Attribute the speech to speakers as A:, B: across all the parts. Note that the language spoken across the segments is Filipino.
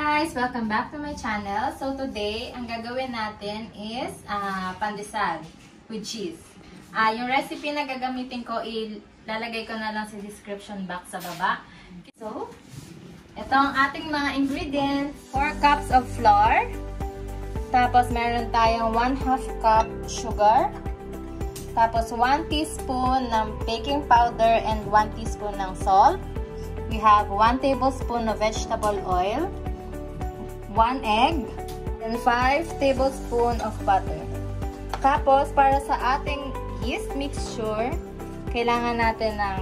A: guys! Welcome back to my channel. So today, ang gagawin natin is pandesal with cheese. Yung recipe na gagamitin ko, ilalagay ko na lang sa description box sa baba. So, ito ang ating mga ingredients. 4 cups of flour. Tapos meron tayong 1/2 cup sugar. Tapos 1 teaspoon ng baking powder and 1 teaspoon ng salt. We have 1 tablespoon of vegetable oil, 1 egg, and 5 tablespoons of butter. Tapos, para sa ating yeast mixture, kailangan natin ng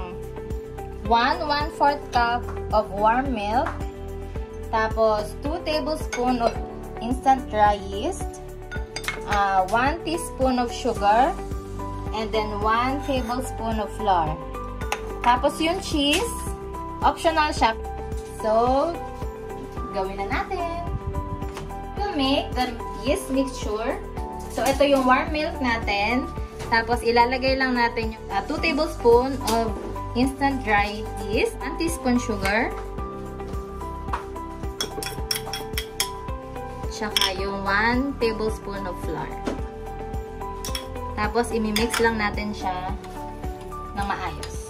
A: 1/4 cup of warm milk, tapos 2 tablespoons of instant dry yeast, 1 teaspoon of sugar, and then 1 tablespoon of flour. Tapos yung cheese, optional siya. So, gawin na natin. To make the yeast mixture, so ito yung warm milk natin. Tapos, ilalagay lang natin yung 2 tablespoons of instant dry yeast, 1 teaspoon sugar, tsaka yung 1 tablespoon of flour. Tapos, imimix lang natin siya ng maayos.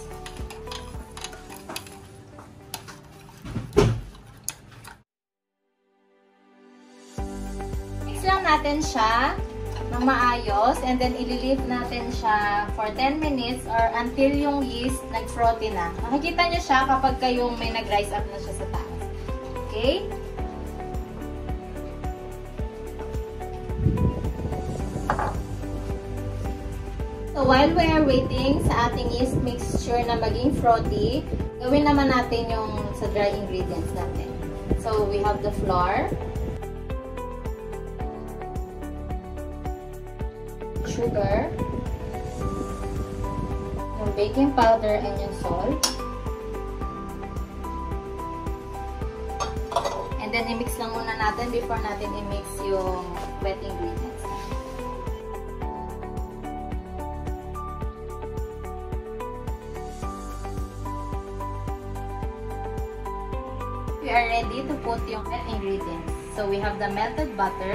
A: Lang natin siya ng maayos and then i-leave natin siya for 10 minutes or until yung yeast nag-frothy na. Makikita niyo siya kapag kayong may nag-rise up na siya sa taas. Okay? So while we are waiting sa ating yeast mixture na maging frothy, gawin naman natin yung sa dry ingredients natin. So we have the flour, sugar, yung baking powder, and yung salt. And then, i-mix lang muna natin before natin i-mix yung wet ingredients. We are ready to put yung wet ingredients. So, we have the melted butter,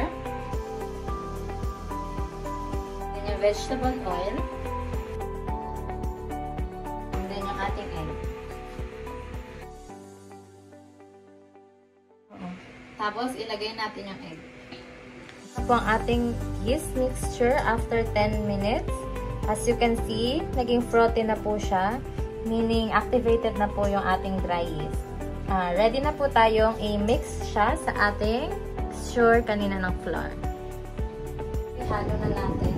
A: vegetable oil, and then yung ating egg. Tapos, ilagay natin yung egg. Ito po ang ating yeast mixture after 10 minutes. As you can see, naging frothy na po siya, meaning activated na po yung ating dry yeast. Ready na po tayong i-mix siya sa ating mixture kanina ng flour. Ihalo na natin.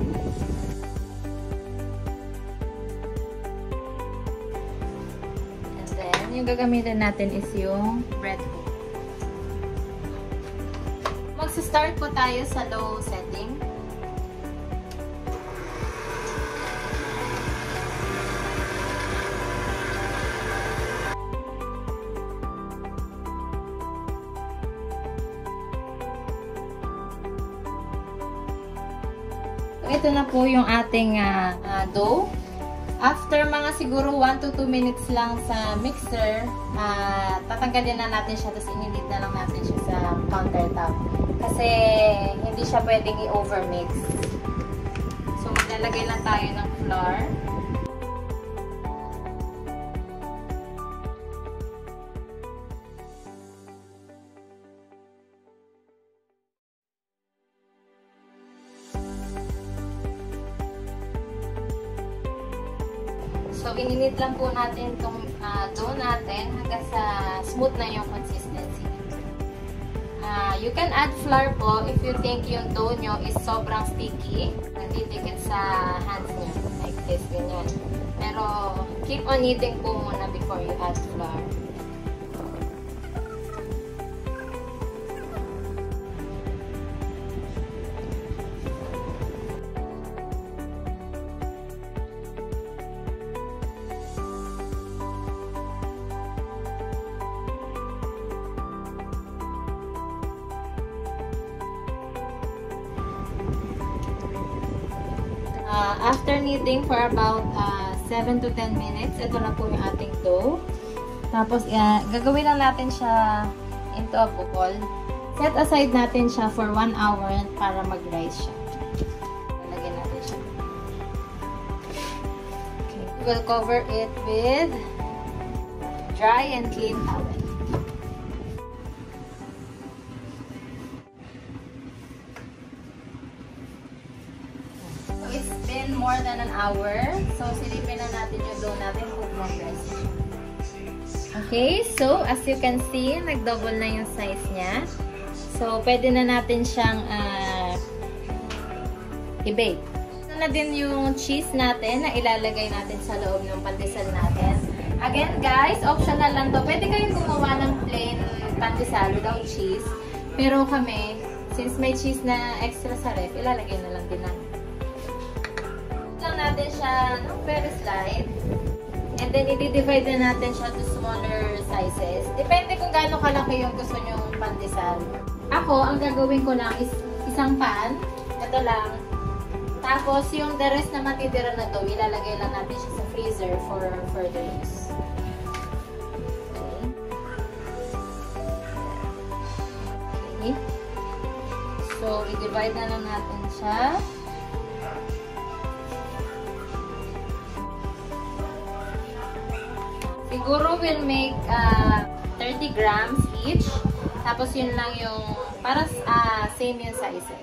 A: Yung gagamitin natin is yung bread bowl. Magsa-start po tayo sa low setting. So, ito na po yung ating dough. After mga siguro 1 to 2 minutes lang sa mixer, tatanggalin na natin siya, tapos inilid na lang natin siya sa countertop. Kasi hindi siya pwedeng i-overmix. So, maglalagay lang tayo ng flour. So, ininit lang po natin itong dough natin hanggang sa smooth na yung consistency. You can add flour po if you think yung dough nyo is sobrang sticky. Natitikit sa hands nyo. Like this, ganyan. Pero, keep on kneading po muna before you add flour. After kneading for about 7 to 10 minutes, ito na po yung ating dough. Tapos, gagawin lang natin siya into a bowl. Set aside natin siya for 1 hour para mag-rise siya. Lalagyan natin siya. Okay. We'll cover it with dry and clean towel. So it's been more than an hour. So silipin na natin yung dough natin kung mag-rise. Okay, so as you can see, nag-double na yung size niya. So, pwede na natin siyang i-bake. Ito na din yung cheese natin na ilalagay natin sa loob ng pandesal natin. Again, guys, optional lang to. Pwede kayong gumawa ng plain pandesal without cheese. Pero kami, since may cheese na extra sa ref, ilalagay na lang din natin. Lang natin siya ng very slight. And then, i-divide na natin siya to smaller sizes. Depende kung gaano kalaki yung gusto nyong pandesal. Ako, ang gagawin ko lang is isang pan. Ito lang. Tapos, yung the rest na matitira na to, ilalagay lang natin siya sa freezer for further use. Okay. So, i-divide na lang natin siya. Siguro we'll make 30 grams each. Tapos yun lang yung para same yung sizes.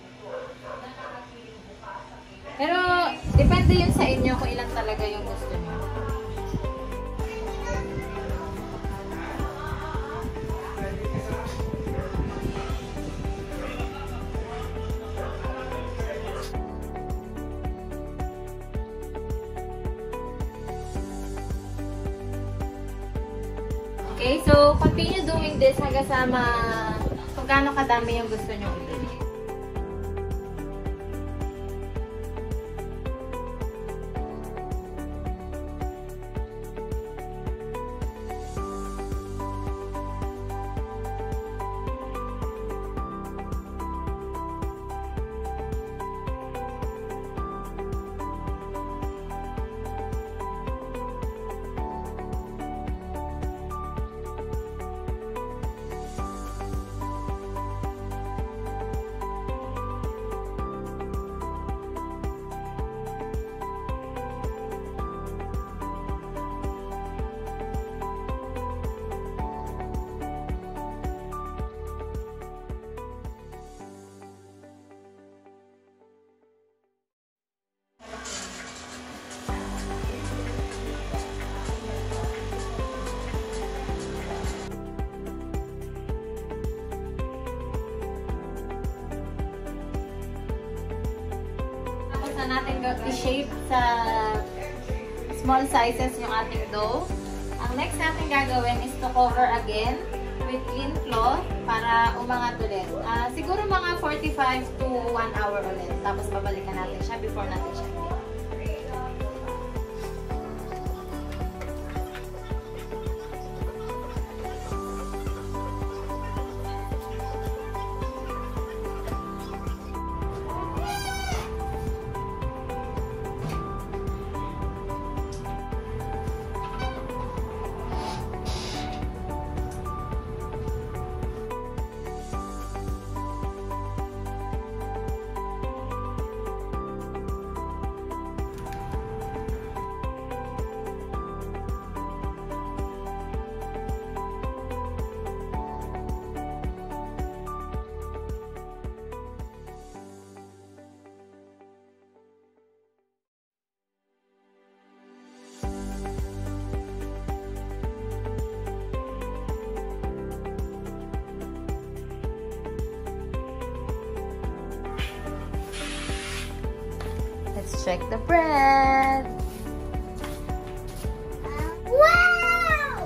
A: Pero depende yun sa inyo kung ilan talaga yung gusto nyo. Okay, so continue doing this hanggang sa kung gaano kadami yung gusto nyo i-bake. Natin i-shape sa small sizes yung ating dough. Ang next natin gagawin is to cover again with clean cloth para umangat ulit. Siguro mga 45 to 1 hour ulit. Tapos babalikan natin siya before natin siya i-bake. Let's check the bread.
B: Wow!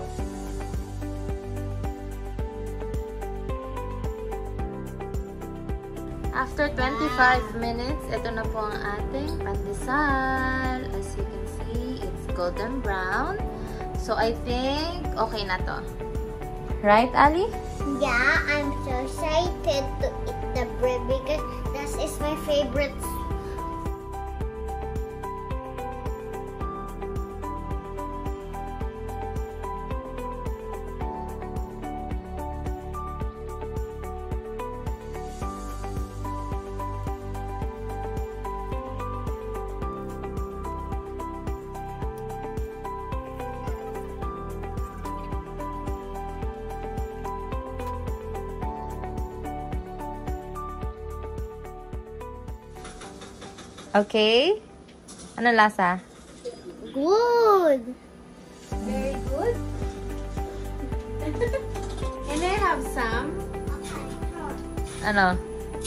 A: After 25 minutes, ito na po ang ating pandesal. As you can see, it's golden brown. So, I think okay na to. Right, Ali?
B: Yeah, I'm so excited to eat the bread because this is my favorite.
A: Okay? Ano lasa?
B: Good.
A: Very good.
C: Can I have some?
A: Ano?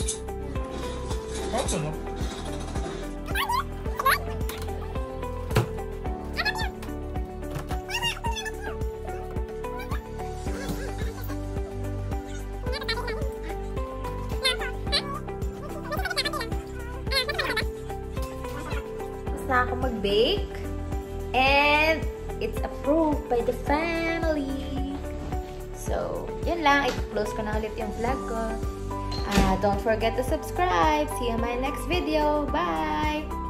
A: Tapos na ako mag-bake. And it's approved by the family. So, yun lang. I-close ko na ulit yung vlog ko. Don't forget to subscribe. See you in my next video. Bye!